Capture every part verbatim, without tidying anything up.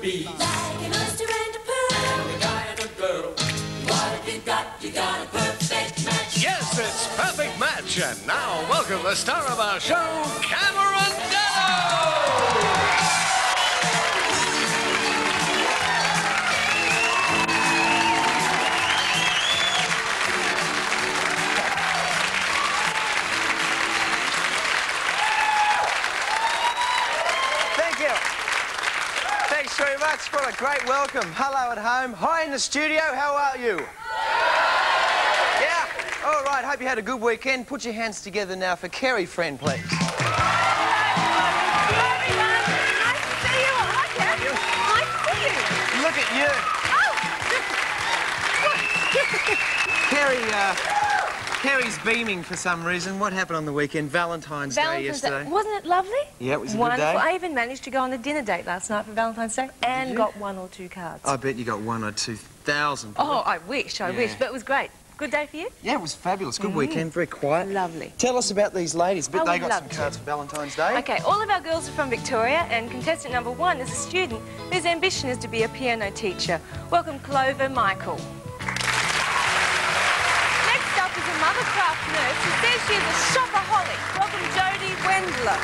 be. Like an oyster and a pearl. And a guy and a girl. What have you got? You got a perfect match. Yes, it's Perfect Match. And now, welcome the star of our show, Cameron Dano! Thanks very much. What a great welcome. Hello at home. Hi in the studio. How are you? Yeah? All right. Hope you had a good weekend. Put your hands together now for Kerry Friend, please. Hello, everyone. Nice to see you. Hi, Kerry. Nice to see you. Look at you. Oh! Kerry, uh... Kerry's beaming for some reason. What happened on the weekend? Valentine's, Valentine's Day yesterday. Day. Wasn't it lovely? Yeah, it was a Wonderful. good day. I even managed to go on a dinner date last night for Valentine's Day and got one or two cards. I bet you got one or two thousand. Oh, I wish, I Yeah. wish. But it was great. Good day for you? Yeah, it was fabulous. Good Mm. weekend, very quiet. Lovely. Tell us about these ladies. Bet I they would got love some to. cards for Valentine's Day. Okay, all of our girls are from Victoria, and contestant number one is a student whose ambition is to be a piano teacher. Welcome, Clover Michael. Next up is a mothercraft nurse who says she's a shopaholic. Welcome, Jodie Wendler.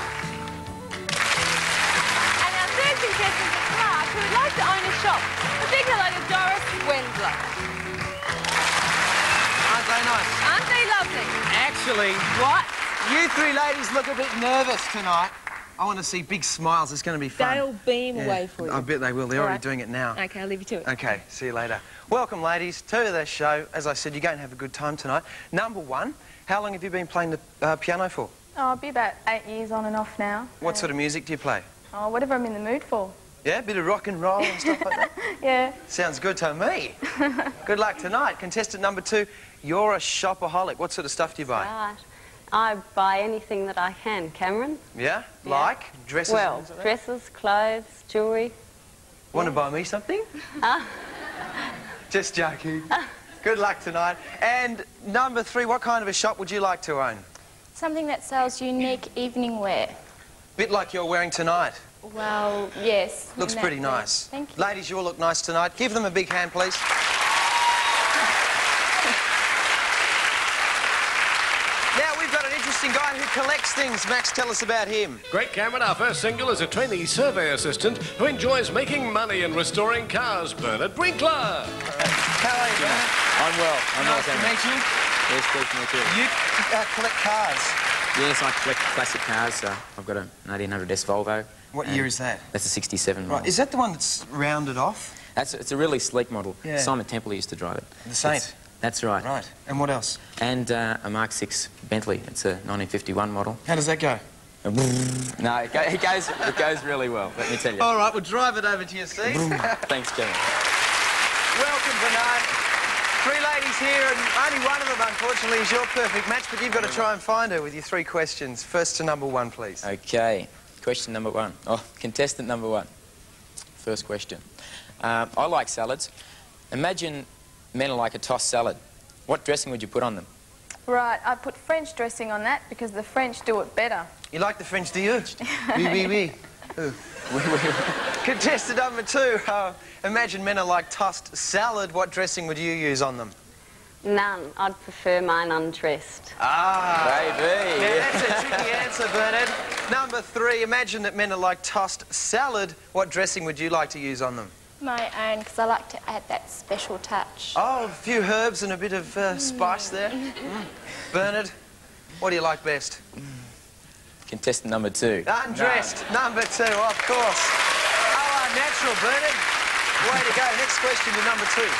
And our third contestant is Clark, who would like to own a shop. A big hello to Doris Wendler. Aren't they nice? Aren't they lovely? Actually, What? you three ladies look a bit nervous tonight. I want to see big smiles. It's going to be fun. They'll beam Yeah, away for you. I bet they will. They're All already right. doing it now. Okay, I'll leave you to it. Okay, see you later. Welcome, ladies, to the show. As I said, you're going to have a good time tonight. Number one, how long have you been playing the uh, piano for? Oh, I'll be about eight years on and off now. What sort of music do you play? Oh, whatever I'm in the mood for. Yeah, a bit of rock and roll and stuff like that? Yeah. Sounds good to me. Good luck tonight. Contestant number two, you're a shopaholic. What sort of stuff do you buy? Right. I buy anything that I can, Cameron. Yeah? Yeah. Like? Dresses? Well, and things like that? dresses, clothes, jewellery. Want to buy me something? Ah. Just joking. Good luck tonight. And number three, what kind of a shop would you like to own? Something that sells unique evening wear. Bit like you're wearing tonight. Well, yes. Looks in that pretty way. nice. Thank you. Ladies, you all look nice tonight. Give them a big hand, please. Now, we've got an interesting guy who collects things. Max, tell us about him. Great, Cameron. Our first single is a trainee survey assistant who enjoys making money and restoring cars, Bernard Brinkler. How are you, Bernard? I'm well. I'm well, Nice to Cameron. meet you. Yes, pleased to meet you. You uh, collect cars. Yes, I collect classic cars. Uh, I've got an eighteen hundred S Volvo. What and year is that? That's a sixty-seven model. Right, is that the one that's rounded off? That's it's a really sleek model. Yeah. Simon Temple used to drive it. The Saint? It's- that's right. Right. And what else? And uh, a Mark six Bentley. It's a nineteen fifty-one model. How does that go? No, it, go, it goes it goes really well. Let me tell you. All right, we'll drive it over to your seat. Thanks, Cameron. Welcome, Bernard. Three ladies here, and only one of them, unfortunately, is your perfect match, but you've got to try and find her with your three questions. First to number one, please. Okay. Question number one. Oh, contestant number one. First question. Uh, I like salads. Imagine men are like a tossed salad. What dressing would you put on them? Right, I put French dressing on that because the French do it better. You like the French, do you? Oui, oui, oui. Ooh. Contestant number two. Uh, imagine men are like tossed salad. What dressing would you use on them? None. I'd prefer mine undressed. Ah. Baby. Yeah, that's a tricky answer, Bernard. Number three. Imagine that men are like tossed salad. What dressing would you like to use on them? My own, because I like to add that special touch. Oh, a few herbs and a bit of uh, spice there. Mm. Bernard, what do you like best? Contestant number two. Undressed. Number two, of course. Oh, uh, natural, Bernard. Way to go. Next question to number two.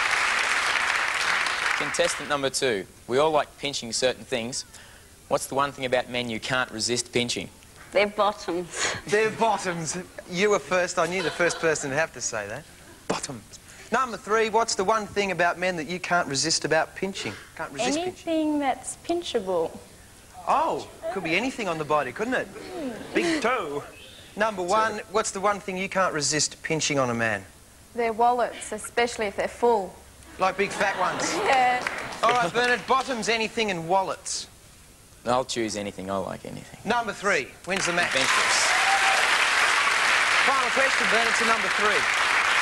Contestant number two. We all like pinching certain things. What's the one thing about men you can't resist pinching? They're bottoms. They're bottoms. You were first. I knew the first person to have to say that. Bottoms. Number three, what's the one thing about men that you can't resist about pinching? Can't resist pinching. Anything that's pinchable. Oh, could be anything on the body, couldn't it? Big toe. Number one, what's the one thing you can't resist pinching on a man? Their wallets, especially if they're full. Like big fat ones. Yeah. All right, Bernard, bottoms, anything, and wallets. I'll choose anything. I like anything. Number three, wins the match. Adventurous. Final question, Bernard, to number three.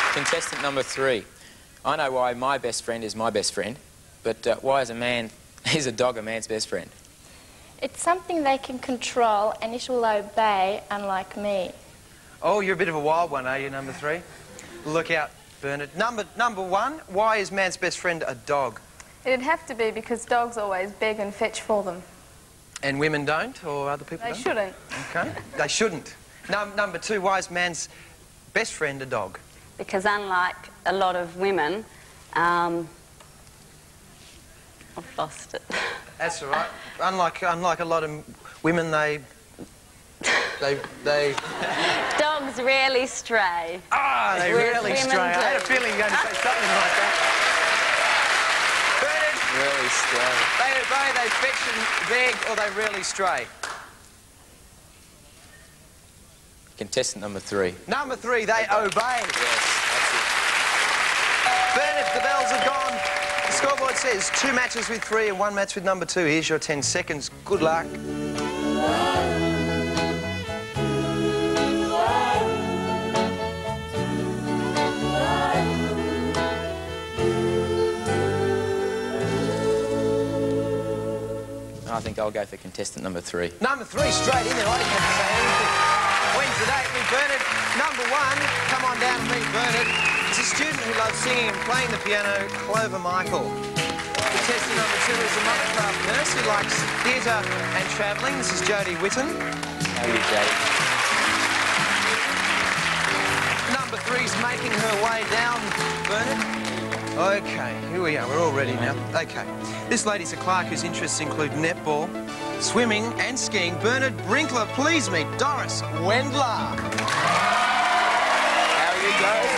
Contestant number three. I know why my best friend is my best friend, but uh, why is a man, is a dog a man's best friend? It's something they can control and it will obey, unlike me. Oh, you're a bit of a wild one, are you, number three? Look out, Bernard. Number, number one, why is man's best friend a dog? It'd have to be because dogs always beg and fetch for them. And women don't, or other people They don't? shouldn't. Okay. They shouldn't. Num number two, why is man's best friend a dog? Because unlike a lot of women, um, I've lost it. That's all right. Unlike, unlike a lot of women, they... They... they... Dogs rarely stray. Ah, they Whereas rarely women stray. I had a do. feeling you were going to say something like that. Bernard, Really stray. they obey, they fetch and beg, or they rarely stray. Contestant number three. Number three, they obey. Yes, that's it. Bernard, the bells are gone. The scoreboard says two matches with three and one match with number two. Here's your ten seconds. Good luck. I think I'll go for contestant number three. Number three, straight in there. I didn't have to say anything. Wins the date with Bernard. Number one, come on down and meet Bernard. He's a student who loves singing and playing the piano, Clover Michael. Contestant number two is a Mothercraft nurse who likes theatre and travelling. This is Jodie Whitten. How are you, Jade? Number three's making her way down, Bernard. OK, here we are. We're all ready now. OK. This lady's a clerk whose interests include netball, swimming and skiing. Bernard Brinkler, please meet Doris Wendler. How are you, guys?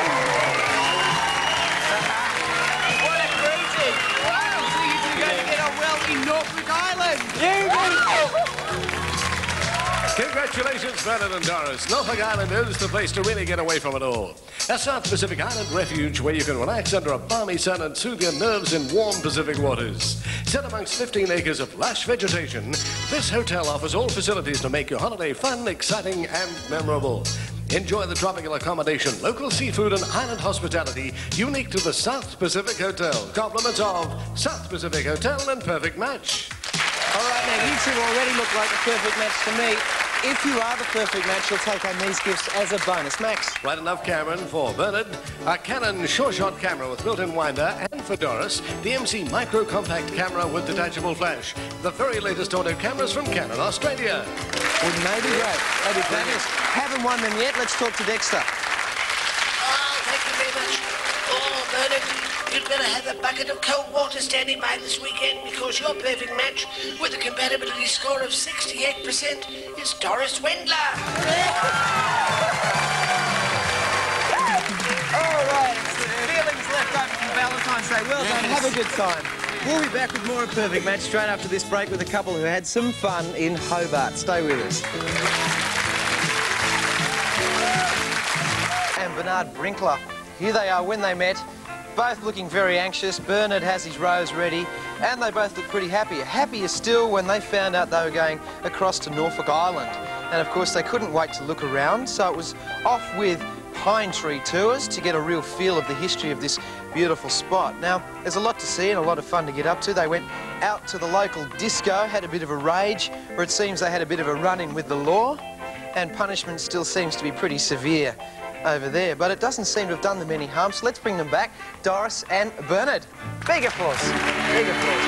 What a greeting! Wow, so you two going to get on well in Norfolk Island. Congratulations, Bernard and Doris. Norfolk Island is the place to really get away from it all. A South Pacific Island refuge where you can relax under a balmy sun and soothe your nerves in warm Pacific waters. Set amongst fifteen acres of lush vegetation, this hotel offers all facilities to make your holiday fun, exciting and memorable. Enjoy the tropical accommodation, local seafood and island hospitality unique to the South Pacific Hotel. Compliments of South Pacific Hotel and Perfect Match. All right, now, you two already look like the perfect match to me. If you are the perfect match, you'll take home these gifts as a bonus. Max? Right enough, Cameron. For Bernard, a Canon sure-shot camera with built-in winder, and for Doris, the M C Micro Compact camera with detachable flash. The very latest auto cameras from Canon, Australia. Wouldn't they be great? They'd be fabulous. Haven't won them yet. Let's talk to Dexter. Oh, thank you very much. Oh, Bernard, you'd better have a bucket of cold water standing by this weekend because your perfect match with a compatibility score of sixty-eight percent is Doris Wendler. All right. Feelings left over from Valentine's Day. Well done. Have a good time. We'll be back with more of Perfect Match straight after this break with a couple who had some fun in Hobart. Stay with us. And Bernard Brinkler. Here they are when they met, both looking very anxious. Bernard has his rose ready, and they both look pretty happy. Happier still when they found out they were going across to Norfolk Island. And of course, they couldn't wait to look around, so it was off with Pine Tree Tours to get a real feel of the history of this beautiful spot. Now, there's a lot to see and a lot of fun to get up to. They went out to the local disco, had a bit of a rage, or it seems they had a bit of a run-in with the law, and punishment still seems to be pretty severe over there, but it doesn't seem to have done them any harm, so let's bring them back, Doris and Bernard. Big applause. Big applause.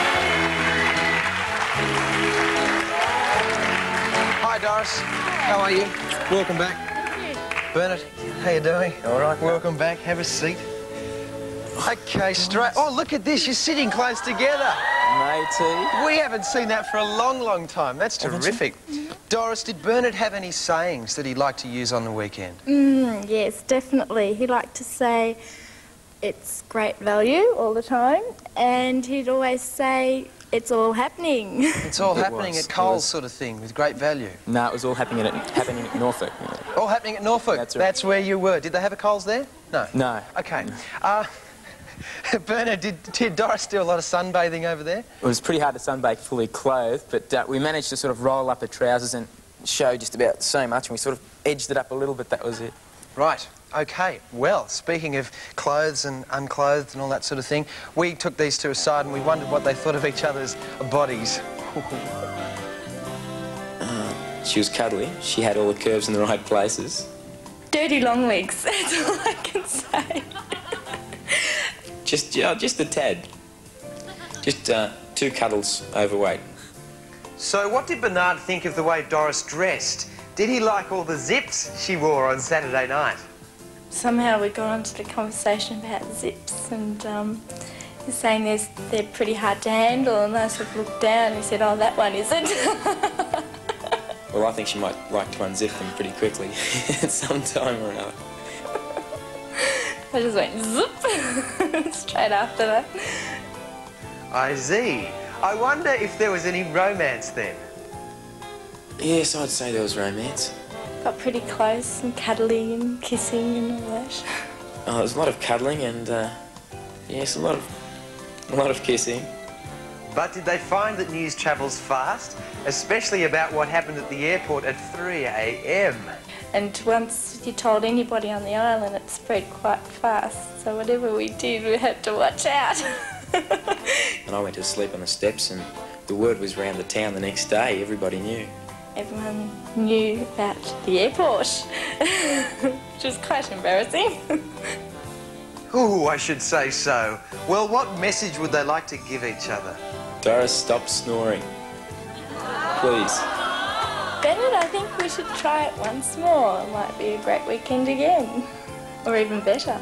Hi, Doris. How are you? Welcome back. Bernard, how you doing? All right. Welcome back. Have a seat. Okay, straight... Oh, look at this. You're sitting close together. Matey. We haven't seen that for a long, long time. That's terrific. Doris, did Bernard have any sayings that he'd like to use on the weekend? Mm, yes, definitely. He liked to say it's great value all the time, and he'd always say it's all happening. It's all It happening was, at it Coles was. sort of thing, with great value. No, it was all happening at, happening at Norfolk. All happening at Norfolk? That's right. That's where you were. Did they have a Coles there? No. No. Okay. Uh, Bernard, did, did Doris do a lot of sunbathing over there? It was pretty hard to sunbathe fully clothed, but uh, we managed to sort of roll up her trousers and show just about so much, and we sort of edged it up a little bit, that was it. Right. Okay. Well, speaking of clothes and unclothed and all that sort of thing, we took these two aside and we wondered what they thought of each other's bodies. uh, she was cuddly. She had all the curves in the right places. Dirty long legs, that's all I can say. Just, yeah, just a tad. Just uh, two cuddles overweight. So what did Bernard think of the way Doris dressed? Did he like all the zips she wore on Saturday night? Somehow we got onto the conversation about zips, and um, he's saying there's, they're pretty hard to handle, and I sort of looked down and he said, oh, that one isn't. Well, I think she might like to unzip them pretty quickly at some time or another. I just went zip straight after that. I see. I wonder if there was any romance then. Yes, I'd say there was romance. Got pretty close and cuddly and kissing and all that. Oh, there was a lot of cuddling and, uh, yes, a lot of, a lot of kissing. But did they find that news travels fast, especially about what happened at the airport at three A M? And once you told anybody on the island, it spread quite fast. So whatever we did, we had to watch out. And I went to sleep on the steps, and the word was round the town the next day. Everybody knew. Everyone knew about the airport, which was quite embarrassing. Ooh, I should say so. Well, what message would they like to give each other? Doris, stop snoring. Please. Bernard, I think we should try it once more. It might be a great weekend again. Or even better.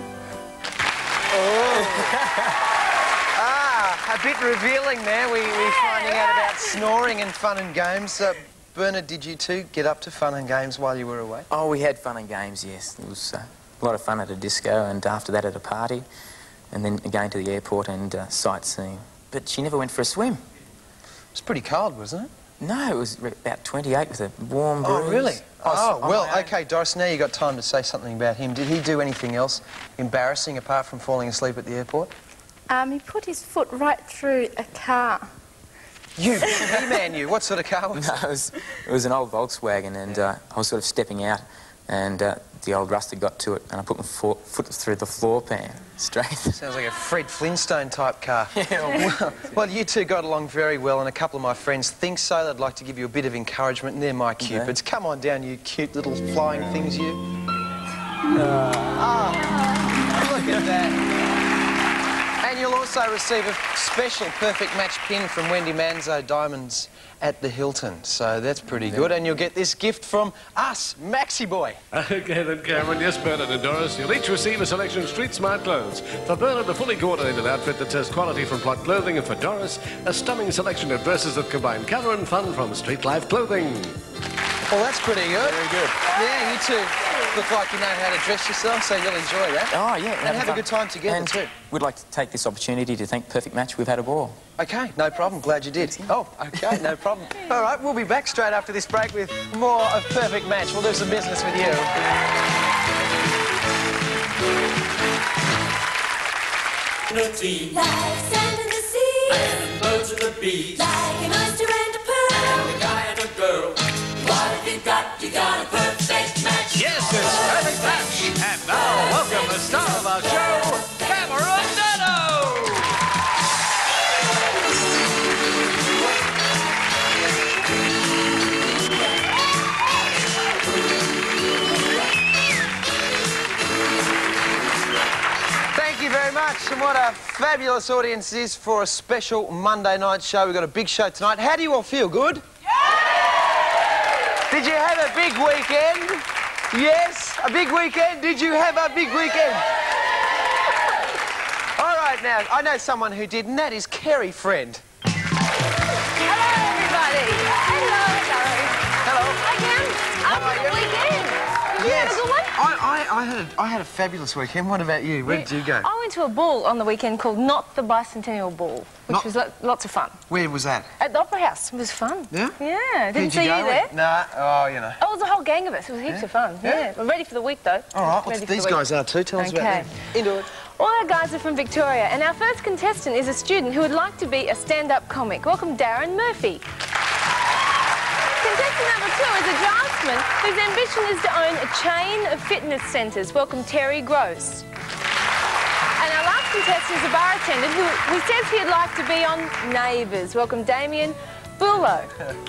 Oh. Ah, a bit revealing there. We, we're finding out about snoring and fun and games. Uh, Bernard, did you two get up to fun and games while you were away? Oh, we had fun and games, yes. It was uh, a lot of fun at a disco, and after that at a party, and then again to the airport and uh, sightseeing. But she never went for a swim. It was pretty cold, wasn't it? No, it was about twenty-eight with a warm breeze. Oh, really? Oh, oh well, OK, Doris, now you've got time to say something about him. Did he do anything else embarrassing apart from falling asleep at the airport? Um, he put his foot right through a car. You, He-Man, you. What sort of car was No, it? it was, it was an old Volkswagen, and uh, I was sort of stepping out, and uh, the old ruster got to it, and I put my fo foot through the floor pan, straight. Sounds like a Fred Flintstone type car. Yeah. well, well, you two got along very well, and a couple of my friends think so. They'd like to give you a bit of encouragement, and they're my cupids. Okay. Come on down, you cute little flying things, you. Uh, oh, look at that. And you'll also receive a special perfect match pin from Wendy Manzo Diamonds at the Hilton. So that's pretty good. And you'll get this gift from us, Maxi Boy. Okay then, Cameron. Yes, Bernard and Doris, you'll each receive a selection of Street Smart clothes. For Bernard, a fully coordinated outfit that says quality from Plot Clothing, and for Doris, a stunning selection of dresses that combine colour and fun from Street Life Clothing. Well, that's pretty good. Very good. Yeah, you two look like you know how to dress yourself, so you'll enjoy that. Oh, yeah. And have fun. a good time together, and too. We'd like to take this opportunity to thank Perfect Match. We've had a ball. OK, no problem. Glad you did. Oh, OK, no problem. All right, we'll be back straight after this break with more of Perfect Match. We'll do some business with you. Life's under the sea, And birds and the bees, like an oyster and a pearl. and a guy and a girl. What have you got? You got a perfect match. Yes, it's Perfect Match. And now, welcome the star of our show, Cameron Dano. Thank you very much, and what a fabulous audience it is for a special Monday night show. We've got a big show tonight. How do you all feel? Good? Yeah! Did you have a big weekend? Yes, a big weekend. Did you have a big weekend? All right, now, I know someone who did, and that is Kerry Friend. Hello, everybody. Hello, hello. Hello. Hi, Cam. How How are was you? the weekend? You Yes. had a good one? I, I, I, had a, I had a fabulous weekend. What about you? Where did you go? I went to a ball on the weekend called Not the Bicentennial Ball, which Not- was lo lots of fun. Where was that? At the Opera House. It was fun. Yeah? Yeah. Didn't Who'd see you, go there. with? Nah, oh, you know. Oh, it was a whole gang of us. It was heaps Yeah? of fun. Yeah? Yeah. I'm ready for the week, though. All right, Ready well, for these the week. guys are too. Tell us about Okay. them. Into it. All our guys are from Victoria, and our first contestant is a student who would like to be a stand-up comic. Welcome, Darren Murphy. Contestant Contestant number two is a draftsman whose ambition is to own a chain of fitness centres. Welcome Terry Gross. And our last contestant is a bar attendant who, who says he'd like to be on Neighbours. Welcome Damien Bulow.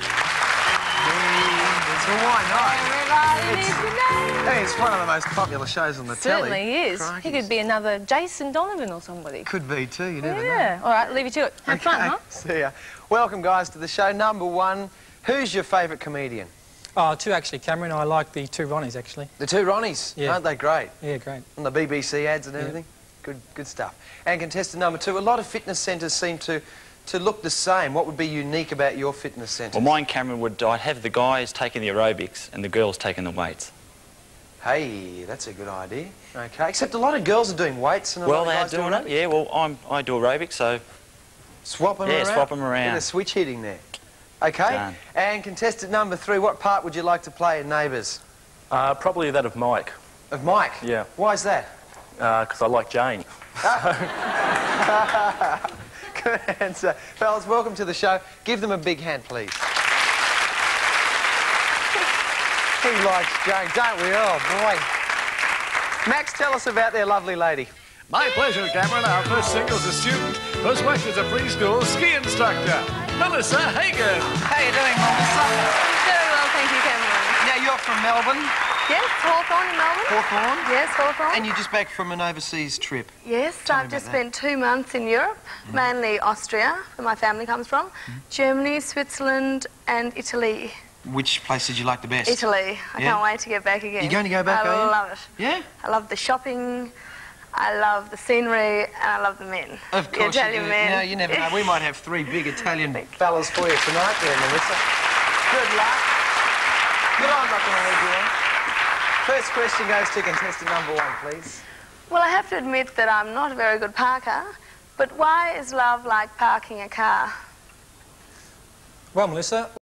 Well, why not? Everybody needs to know. Hey, it's one of the most popular shows on the Certainly telly. is. Crikey. He could be another Jason Donovan or somebody. Could be too, you never know. Yeah. All right, leave you to it. Have fun, huh? See ya. Welcome, guys, to the show. Number one, who's your favourite comedian? Oh, two actually, Cameron. I like the two Ronnies, actually. The two Ronnies? Yeah. Aren't they great? Yeah, great. On the B B C ads and Yeah. everything? Good, good stuff. And contestant number two, a lot of fitness centres seem to, to look the same. What would be unique about your fitness centre? Well, mine, Cameron, would I'd have the guys taking the aerobics and the girls taking the weights. Hey, that's a good idea. Okay, except a lot of girls are doing weights and a Well, lot of they're guys doing doing it. Yeah, well, I'm, I do aerobics, so... Swap them yeah, around? swap them around. Bit of switch hitting there. Okay, Done. and contestant number three, what part would you like to play in Neighbours? Uh, probably that of Mike. Of Mike? Yeah. Why's that? Because I like Jane. Good answer. Fellas, welcome to the show. Give them a big hand, please. He likes Jane, don't we? Oh, boy. Max, tell us about their lovely lady. My pleasure, Cameron. Our first single's a student who's worked as a preschool ski instructor, Melissa Hagan. How you doing, Melissa? Very well, thank you, Cameron. Now, you're from Melbourne. Yes, Hawthorne in Melbourne. Hawthorne? Yes, Hawthorne. And you're just back from an overseas trip. Yes, Tell me I've just about that. spent two months in Europe, mainly Austria, where my family comes from, Germany, Switzerland and Italy. Which place did you like the best? Italy. I Yeah? can't wait to get back again. You're going to go back, I are you? love it. Yeah? I love the shopping, I love the scenery, and I love the men. Of course the Italian you do. men. No, you never know. We might have three big Italian fellas for you tonight there, Melissa. Good luck. Good on, Doctor Marie. First question goes to contestant number one, please. Well, I have to admit that I'm not a very good parker, but why is love like parking a car? Well, Melissa...